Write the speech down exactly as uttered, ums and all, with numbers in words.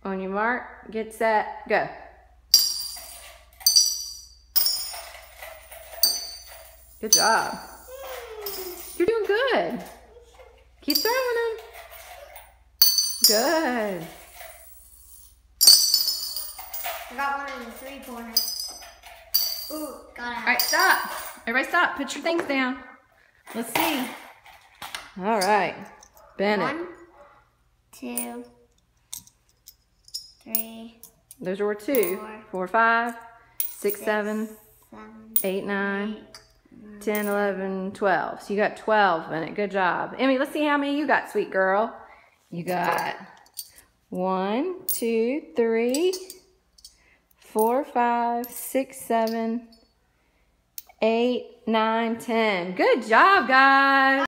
On your mark, get set, go. Good job. You're doing good. Keep throwing them. Good. I got one in the three corner. Ooh, got it. All right, stop. Everybody stop. Put your things down. Let's see. All right. Bennett. One, two, three. Those were two. Four. Four, five, six, Six, seven, seven, eight, nine, eight, ten, eleven, twelve. So you got twelve, Bennett. Good job. Emmy, let's see how many you got, sweet girl. You got one, two, three, four, five, six, seven, eight, nine, ten. Good job, guys.